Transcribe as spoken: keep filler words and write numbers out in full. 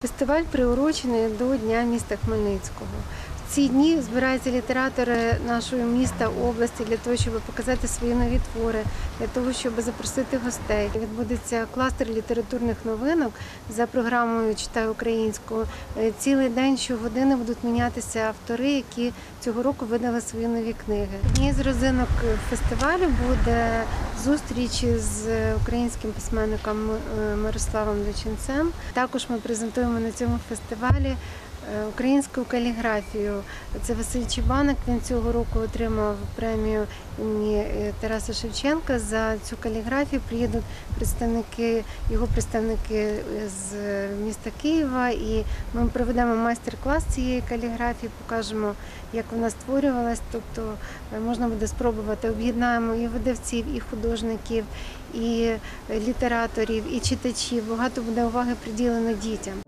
Фестиваль приурочений до Дня міста Хмельницького. В ці дні збираються літератори нашого міста, області для того, щоб показати свої нові твори, для того, щоб запросити гостей. Відбудеться кластер літературних новинок за програмою «Читай українською». Цілий день, щогодини будуть мінятися автори, які цього року видали свої нові книги. Однією з родзинок фестивалю буде зустріч з українським письменником Мирославом Личенцем. Також ми презентуємо на цьому фестивалі українську каліграфію. Це Василь Чебаник, він цього року отримав премію імені Тараса Шевченка за цю каліграфію. Приїдуть представники, його представники з міста Києва, і ми проведемо майстер-клас цієї каліграфії, покажемо, як вона створювалась, тобто можна буде спробувати. Об'єднаємо і видавців, і художників, і літераторів, і читачів. Багато буде уваги приділено дітям.